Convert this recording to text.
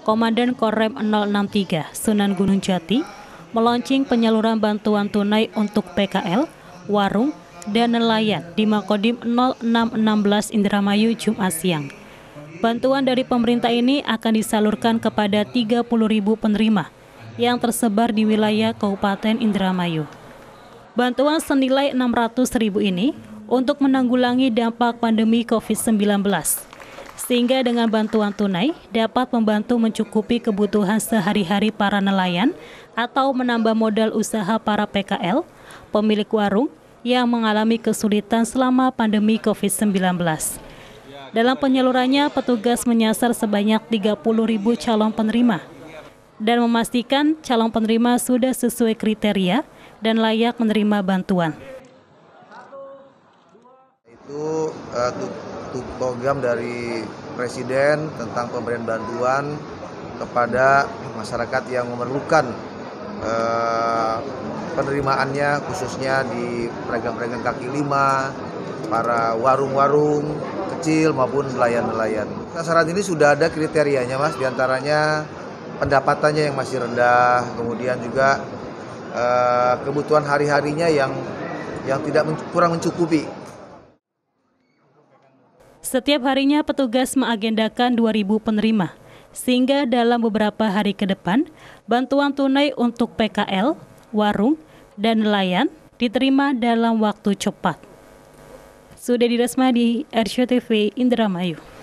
Komandan Korem 063 Sunan Gunung Jati meluncing penyaluran bantuan tunai untuk PKL, warung, dan nelayan di Makodim 0616 Indramayu Jumat siang. Bantuan dari pemerintah ini akan disalurkan kepada 30.000 penerima yang tersebar di wilayah Kabupaten Indramayu. Bantuan senilai 600.000 ini untuk menanggulangi dampak pandemi COVID-19, sehingga dengan bantuan tunai dapat membantu mencukupi kebutuhan sehari-hari para nelayan atau menambah modal usaha para PKL, pemilik warung yang mengalami kesulitan selama pandemi COVID-19. Dalam penyalurannya, petugas menyasar sebanyak 30.000 calon penerima dan memastikan calon penerima sudah sesuai kriteria dan layak menerima bantuan. Itu program dari Presiden tentang pemberian bantuan kepada masyarakat yang memerlukan penerimaannya, khususnya di pedagang-pedagang kaki lima, para warung-warung kecil maupun nelayan-nelayan. Sasaran ini sudah ada kriterianya, Mas, diantaranya pendapatannya yang masih rendah, kemudian juga kebutuhan hari-harinya yang kurang mencukupi. Setiap harinya petugas mengagendakan 2.000 penerima, sehingga dalam beberapa hari ke depan, bantuan tunai untuk PKL, warung, dan nelayan diterima dalam waktu cepat. Sudah Resmadi, RCTV Indramayu.